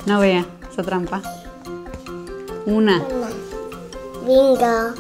No vea, esa trampa. Una. Bingo.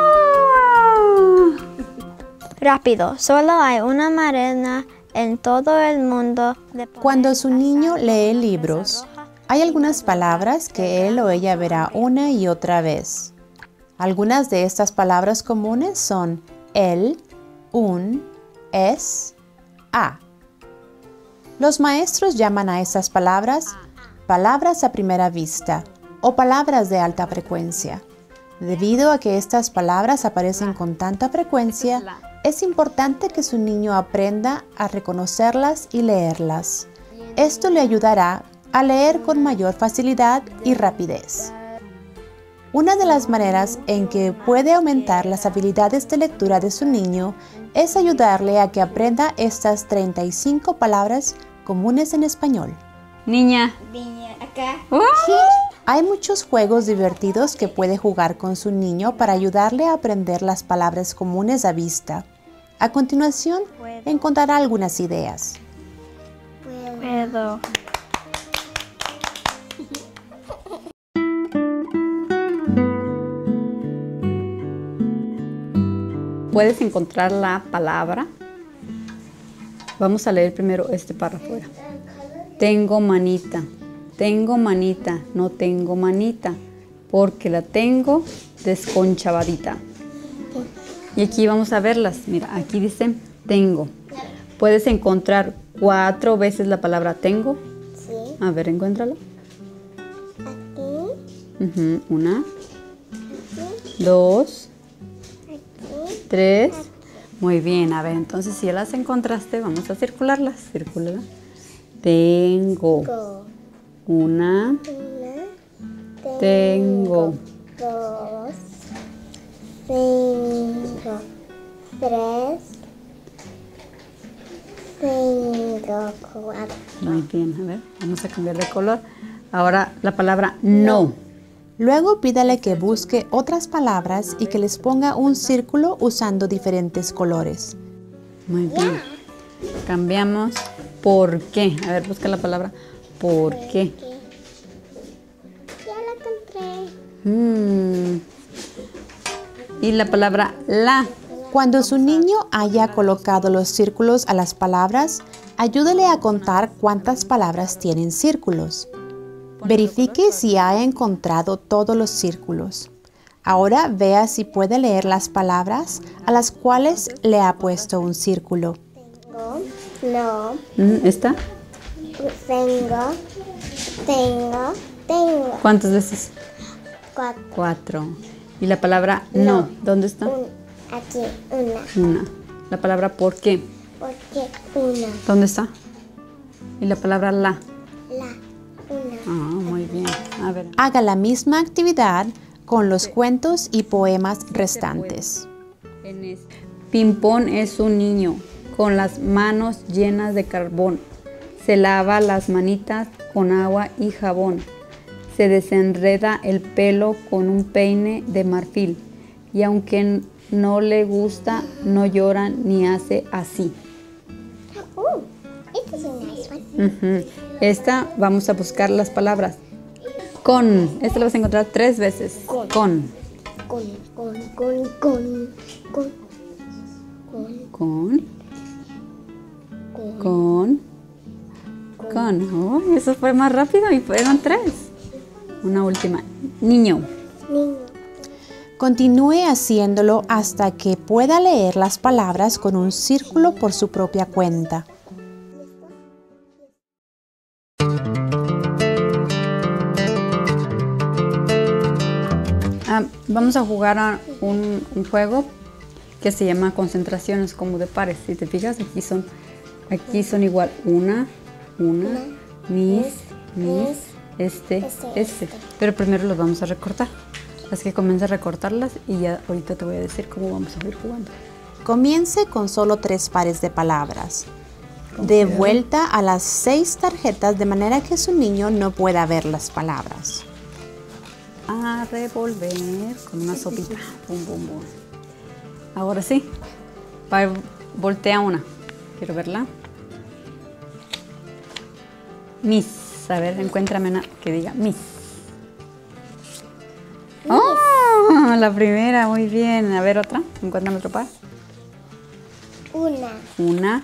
Rápido, solo hay una manera en todo el mundo de poner Cuando su niño lee libros, hay algunas palabras que él o ella verá una y otra vez. Algunas de estas palabras comunes son el, un, es, a. Los maestros llaman a estas palabras palabras a primera vista o palabras de alta frecuencia. Debido a que estas palabras aparecen con tanta frecuencia, es importante que su niño aprenda a reconocerlas y leerlas. Esto le ayudará a leer con mayor facilidad y rapidez. Una de las maneras en que puede aumentar las habilidades de lectura de su niño es ayudarle a que aprenda estas 35 palabras comunes en español. Niña. acá. Hay muchos juegos divertidos que puede jugar con su niño para ayudarle a aprender las palabras comunes a vista. A continuación, encontrará algunas ideas. Puedo. Puedes encontrar la palabra. Vamos a leer primero este párrafo. Tengo manita, no tengo manita, porque la tengo desconchavadita. Y aquí vamos a verlas. Mira, aquí dice tengo. Puedes encontrar 4 veces la palabra tengo. Sí. A ver, encuéntrala. Aquí. Una, Aquí. 2, Aquí. 3. Muy bien, a ver, entonces si ya las encontraste, vamos a circularlas. Circúlala. Tengo. Go. Una. Tengo. 2. 5. 3. 5. 4. Muy bien, a ver, vamos a cambiar de color. Ahora la palabra no. Luego pídale que busque otras palabras y que les ponga un círculo usando diferentes colores. Muy bien. Cambiamos por qué. A ver, busca la palabra por qué. Ya la encontré. Y la palabra la. Cuando su niño haya colocado los círculos a las palabras, ayúdele a contar cuántas palabras tienen círculos. Verifique si ha encontrado todos los círculos. Ahora vea si puede leer las palabras a las cuales le ha puesto un círculo. Tengo. No. ¿Esta? Tengo. ¿Cuántas veces? 4. 4. Y la palabra no. ¿Dónde está? Aquí, una. Una. La palabra por qué. Porque una. ¿Dónde está? Y la palabra la. Una. Ah, muy bien. A ver. Haga la misma actividad con los cuentos y poemas restantes. Pimpón es un niño con las manos llenas de carbón. Se lava las manitas con agua y jabón. Se desenreda el pelo con un peine de marfil. Y aunque no le gusta, no llora ni hace así. Esta es una nice one. Esta vamos a buscar las palabras. Con. Esta la vas a encontrar 3 veces. Con. Oh, eso fue más rápido y fueron 3. Una última. Niño. Continúe haciéndolo hasta que pueda leer las palabras con un círculo por su propia cuenta. Vamos a jugar a un juego que se llama concentraciones como de pares. Si te fijas, aquí son igual una, mis, este. Pero primero los vamos a recortar. Así que comienza a recortarlas y ya ahorita te voy a decir cómo vamos a ir jugando. Comience con solo 3 pares de palabras. De vuelta a las 6 tarjetas de manera que su niño no pueda ver las palabras. A revolver con una sopita. Bum, bum, bum. Ahora sí. Voltea una. Quiero verla. Mis. A ver, encuéntrame una que diga Miss. ¡Oh! La primera, muy bien. A ver, otra. Encuéntrame otro par. Una.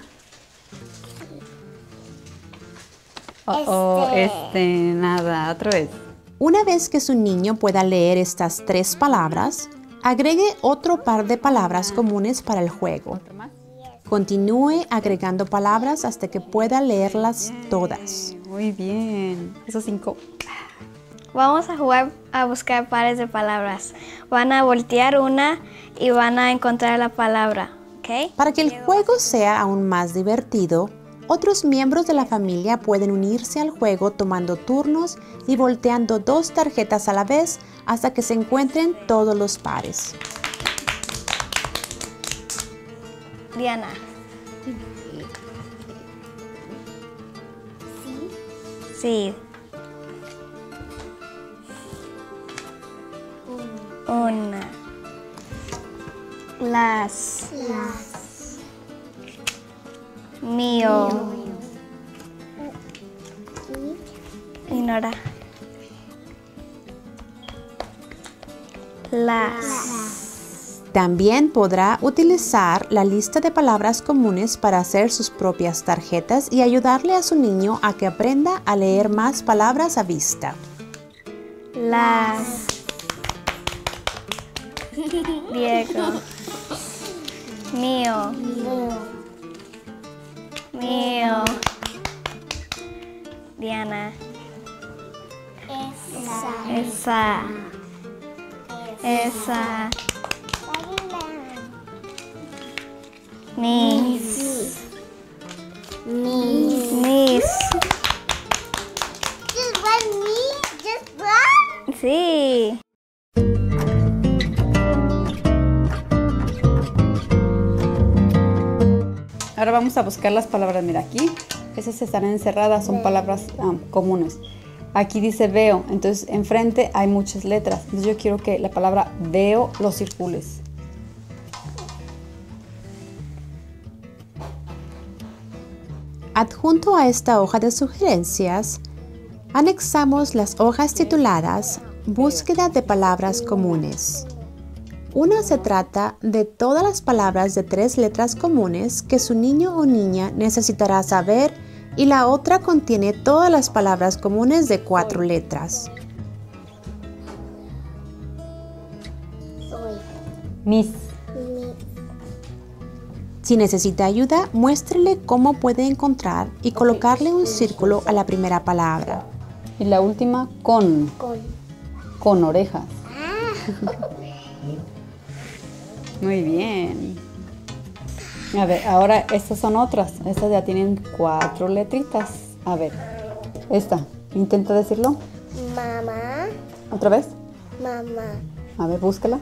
Nada, otra vez. Una vez que su niño pueda leer estas 3 palabras, agregue otro par de palabras comunes para el juego. ¿Otro más? Continúe agregando palabras hasta que pueda leerlas todas. Muy bien. Esos 5. Vamos a jugar a buscar pares de palabras. Van a voltear una y van a encontrar la palabra, ¿ok? Para que el juego sea aún más divertido, otros miembros de la familia pueden unirse al juego tomando turnos y volteando 2 tarjetas a la vez hasta que se encuentren todos los pares. Diana. Sí. Una. Las. Mío. Ignora. Las. También podrá utilizar la lista de palabras comunes para hacer sus propias tarjetas y ayudarle a su niño a que aprenda a leer más palabras a vista. Las. Diego. Mío. Mío. Diana. Esa. Mis. Sí. Ahora vamos a buscar las palabras. Mira, aquí, esas están encerradas, son palabras comunes. Aquí dice veo, entonces enfrente hay muchas letras. Entonces yo quiero que la palabra veo lo circules. Adjunto a esta hoja de sugerencias, anexamos las hojas tituladas Búsqueda de palabras comunes. Una se trata de todas las palabras de 3 letras comunes que su niño o niña necesitará saber y la otra contiene todas las palabras comunes de 4 letras. Miss. Si necesita ayuda, muéstrele cómo puede encontrar y colocarle un círculo a la primera palabra. Y la última, con. Con orejas. Muy bien. A ver, ahora estas son otras. Estas ya tienen 4 letritas. A ver, esta. Intenta decirlo. Mamá. ¿Otra vez? Mamá. A ver, búscala.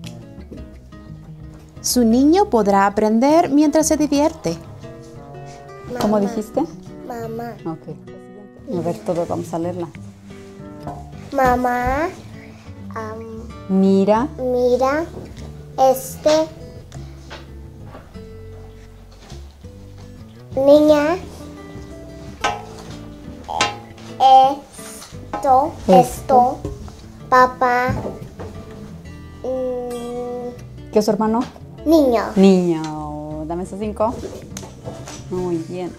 Su niño podrá aprender mientras se divierte. ¿Cómo dijiste? Mamá. Ok. A ver, todos vamos a leerla. Mamá. Mira. Mira. Niña. Esto. Papá. ¿Qué es su hermano? Niño. Niño. Dame esos 5. Muy bien.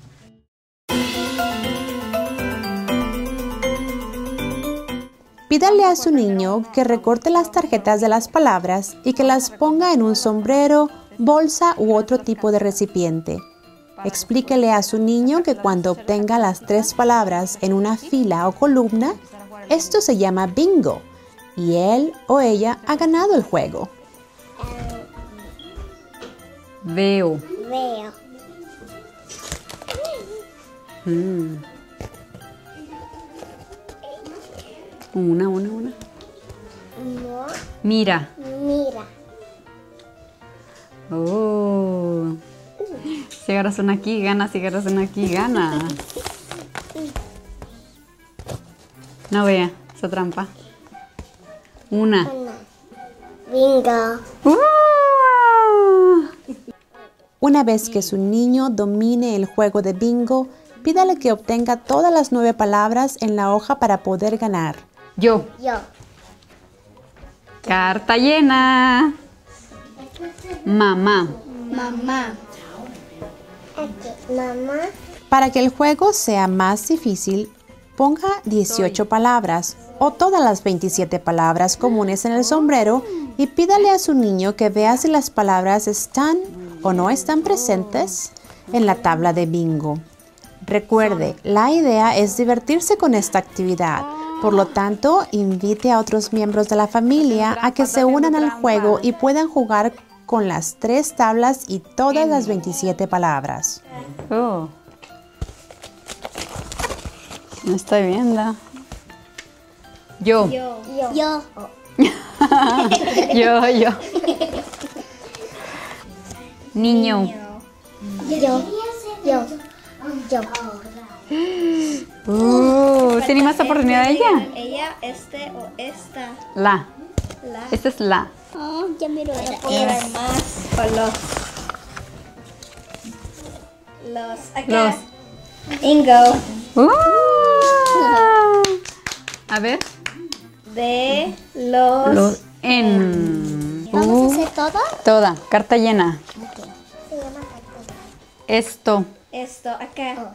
Pídale a su niño que recorte las tarjetas de las palabras y que las ponga en un sombrero, bolsa u otro tipo de recipiente. Explíquele a su niño que cuando obtenga las 3 palabras en una fila o columna, esto se llama bingo y él o ella ha ganado el juego. Veo. Veo. Una. No. Mira. Mira. Oh. Si agarras una aquí, gana. Si agarras una aquí, gana. No vea, esa trampa. Una. Bingo. Una vez que su niño domine el juego de bingo, pídale que obtenga todas las 9 palabras en la hoja para poder ganar. Yo. Yo. Carta llena. Mamá. Mamá. Aquí. Mamá. Para que el juego sea más difícil, ponga 18 palabras o todas las 27 palabras comunes en el sombrero y pídale a su niño que vea si las palabras están o no están presentes en la tabla de bingo. Recuerde, la idea es divertirse con esta actividad. Por lo tanto, invite a otros miembros de la familia a que se unan al juego y puedan jugar con las 3 tablas y todas las 27 palabras. Oh. No estoy viendo. Yo. Yo. Yo. Yo. Niño. Yo. Yo. Yo. ¿Tiene más oportunidad ella? Ella, este o esta. La. La. Esta es la. Oh, ya miro. Puedo ver más o los. Acá. Los. Bingo. A ver. De los. En. ¿Vamos a hacer todo? Toda. Carta llena. Se llama cartón. Esto. Esto, acá.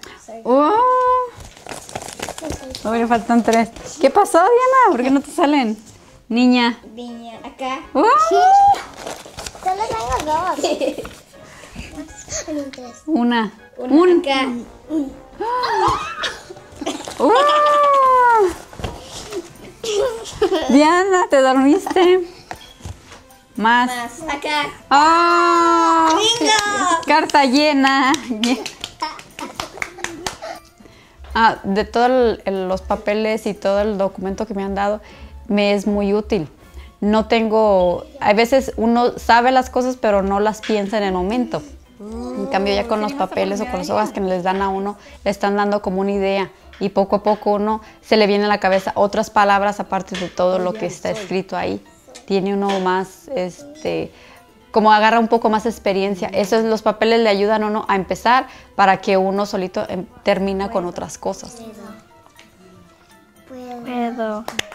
Oh, me faltan 3. ¿Qué pasó, Diana? ¿Por qué no te salen? Niña. Niña, acá. Solo tengo 2. También 3. Una. Una acá. Diana, ¿te dormiste? Más. Más, acá. ¡Oh! Carta llena. De todos los papeles y todo el documento que me han dado, me es muy útil. No tengo, a veces uno sabe las cosas, pero no las piensa en el momento. En cambio, ya con los papeles o con las hojas que les dan a uno, le están dando como una idea. Y poco a poco uno se le viene a la cabeza otras palabras aparte de todo lo que está escrito ahí. Tiene uno más, como agarra un poco más experiencia. Esos los papeles le ayudan a uno a empezar para que uno solito termina con otras cosas. Puedo.